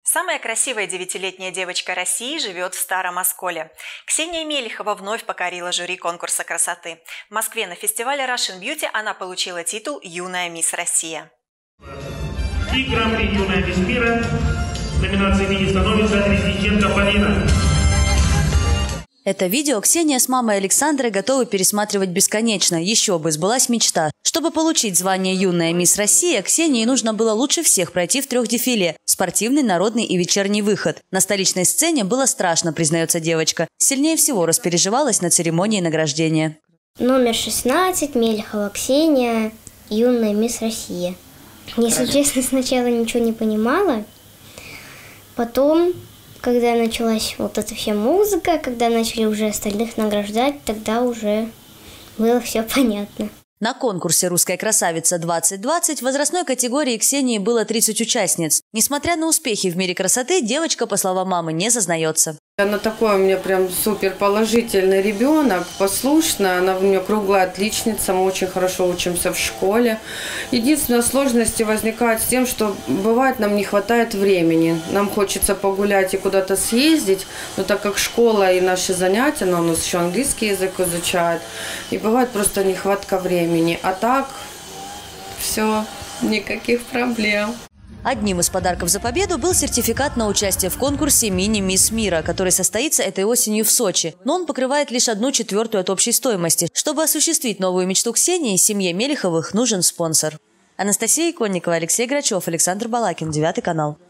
Самая красивая 9-летняя девочка России живет в Старом Осколе. Ксения Мелихова вновь покорила жюри конкурса красоты. В Москве на фестивале Russian Beauty она получила титул «Юная мисс Россия». И гран-при «Юная мисс мира» в номинации «Мини» становится Резниченко Полина. Это видео Ксения с мамой Александрой готовы пересматривать бесконечно. Еще бы, сбылась мечта. Чтобы получить звание «Юная мисс Россия», Ксении нужно было лучше всех пройти в 3 дефиле – спортивный, народный и вечерний выход. На столичной сцене было страшно, признается девочка. Сильнее всего распереживалась на церемонии награждения. Номер 16, Мелихова Ксения, «Юная мисс Россия». Если честно, сначала ничего не понимала. Потом, когда началась вот эта вся музыка, когда начали уже остальных награждать, тогда уже было все понятно. На конкурсе «Русская красавица-2020» в возрастной категории Ксении было 30 участниц. Несмотря на успехи в мире красоты, девочка, по словам мамы, не зазнается. Она такой у меня прям супер положительный ребенок, послушная, она у меня круглая отличница, мы очень хорошо учимся в школе. Единственная сложность возникает с тем, что бывает нам не хватает времени. Нам хочется погулять и куда-то съездить, но так как школа и наши занятия, она у нас еще английский язык изучает, и бывает просто нехватка времени. А так все, никаких проблем. Одним из подарков за победу был сертификат на участие в конкурсе «Мини-мисс мира», который состоится этой осенью в Сочи. Но он покрывает лишь 1/4 от общей стоимости. Чтобы осуществить новую мечту Ксении, семье Мелиховых нужен спонсор. Анастасия Иконникова, Алексей Грачев, Александр Балакин, 9 канал.